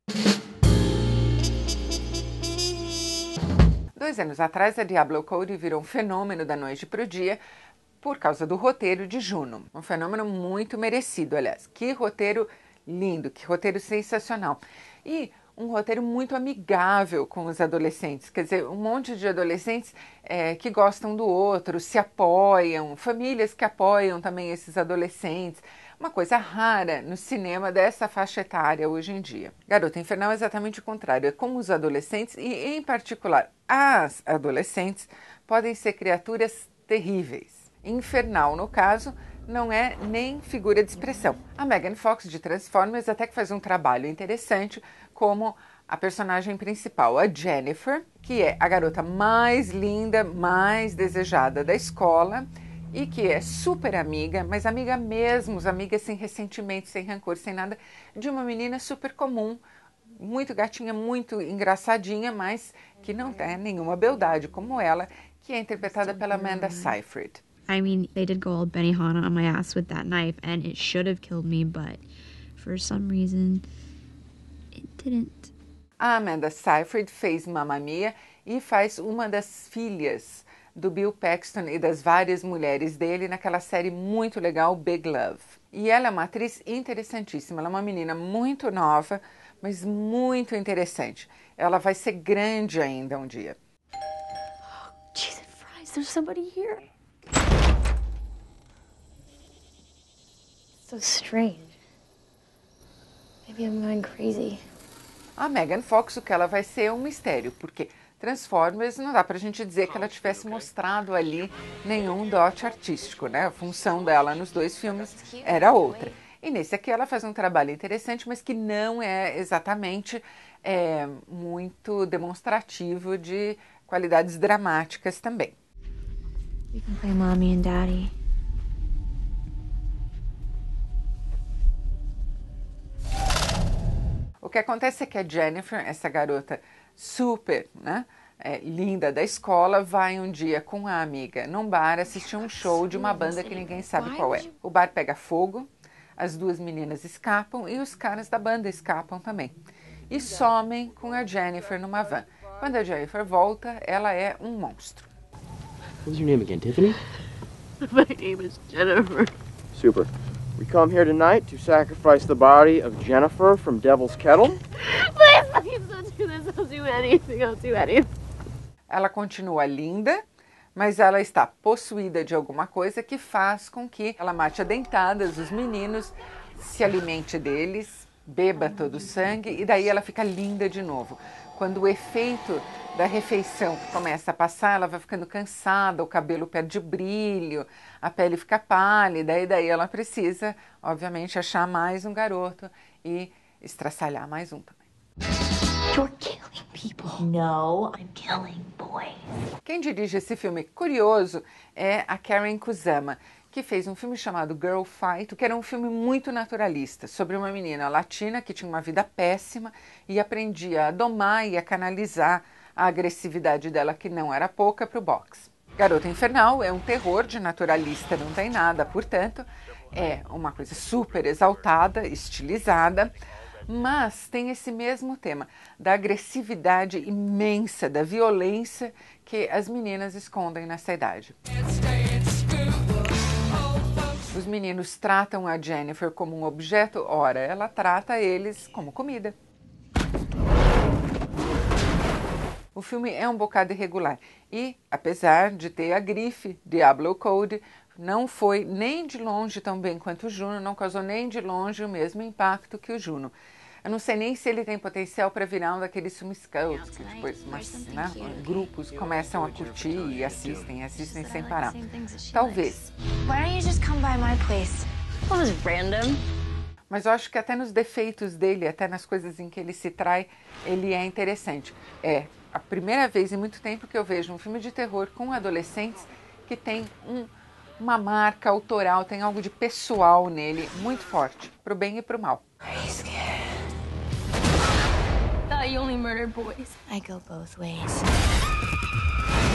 2 anos atrás, a Diablo Cody virou um fenômeno da noite para o dia por causa do roteiro de Juno. Um fenômeno muito merecido, aliás. Que roteiro lindo, que roteiro sensacional. E um roteiro muito amigável com os adolescentes. Quer dizer, um monte de adolescentes que gostam do outro, se apoiam, famílias que apoiam também esses adolescentes. Uma coisa rara no cinema dessa faixa etária hoje em dia. Garota Infernal é exatamente o contrário. É como os adolescentes, e em particular as adolescentes, podem ser criaturas terríveis. Infernal, no caso, não é nem figura de expressão. A Megan Fox de Transformers até que faz um trabalho interessante como a personagem principal, a Jennifer, que é a garota mais linda, mais desejada da escola e que é super amiga, mas amiga mesmo, amiga sem ressentimento, sem rancor, sem nada, de uma menina super comum, muito gatinha, muito engraçadinha, mas que não tem nenhuma beldade como ela, que é interpretada pela Amanda Seyfried. I mean, they did go all Benihana on my ass with that knife, and it should have killed me, but for some reason, it didn't. A Amanda Seyfried fez Mamma Mia e faz uma das filhas do Bill Paxton e das várias mulheres dele naquela série muito legal, Big Love. E ela é uma atriz interessantíssima, ela é uma menina muito nova, mas muito interessante. Ela vai ser grande ainda um dia. Oh, Jesus Christ, there's somebody here. So strange. Maybe I'm going crazy. A Megan Fox, o que ela vai ser é um mistério, porque Transformers não dá pra gente dizer que ela tivesse mostrado ali nenhum dote artístico, né? A função dela nos 2 filmes era outra. E nesse aqui ela faz um trabalho interessante, mas que não é exatamente muito demonstrativo de qualidades dramáticas também. We can play Mommy and Daddy. O que acontece é que a Jennifer, essa garota super, né, linda da escola, vai um dia com a amiga num bar assistir um show de uma banda que ninguém sabe qual é. O bar pega fogo, as 2 meninas escapam e os caras da banda escapam também. E somem com a Jennifer numa van. Quando a Jennifer volta, ela é um monstro. What's your name again, Tiffany? My name is Jennifer. Super. We come here tonight to sacrifice the body of Jennifer from Devil's Kettle. Please don't do this. I'll do anything. I'll do anything. Ela continua linda, mas ela está possuída de alguma coisa que faz com que ela mate a dentadas os meninos, se alimente deles, beba todo o sangue e daí ela fica linda de novo. Quando o efeito da refeição começa a passar, ela vai ficando cansada, o cabelo perde brilho, a pele fica pálida e daí ela precisa, obviamente, achar mais um garoto e estraçalhar mais um também. You're killing people. No, I'm killing boys. Quem dirige esse filme curioso é a Karen Kusama, que fez um filme chamado Girl Fight, que era um filme muito naturalista, sobre uma menina latina que tinha uma vida péssima e aprendia a domar e a canalizar a agressividade dela, que não era pouca, para o boxe. Garota Infernal é um terror de naturalista, não tem nada, portanto, é uma coisa super exaltada, estilizada, mas tem esse mesmo tema da agressividade imensa, da violência que as meninas escondem nessa idade. Os meninos tratam a Jennifer como um objeto, ora, ela trata eles como comida. O filme é um bocado irregular e, apesar de ter a grife Diablo Cody, não foi nem de longe tão bem quanto o Juno, não causou nem de longe o mesmo impacto que o Juno. Eu não sei nem se ele tem potencial para virar um daqueles filmes cults que depois grupos começam a curtir e assistem sem parar. Talvez. Why don't you just come by my place? Well, this is random. Mas eu acho que até nos defeitos dele, até nas coisas em que ele se trai, ele é interessante. É a primeira vez em muito tempo que eu vejo um filme de terror com adolescentes que tem uma marca autoral, tem algo de pessoal nele muito forte, pro bem e pro mal. Thought you only murdered boys. I go both ways.